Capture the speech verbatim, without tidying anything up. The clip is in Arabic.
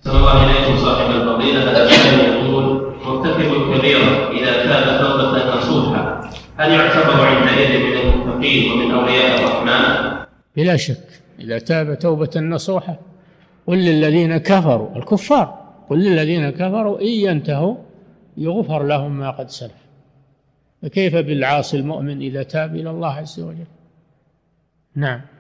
صلى الله عليه صاحب الفضيلة، هذا السائل يقول: مرتكب الكبيرة إذا تاب توبة نصوحة هل يعتبر عندئذ من المتقين ومن أولياء الرحمن؟ بلا شك، إذا تاب توبة نصوحة. قل للذين كفروا، الكفار، قل للذين كفروا إن ينتهوا يغفر لهم ما قد سلف. فكيف بالعاصي المؤمن إذا تاب إلى الله عز وجل؟ نعم.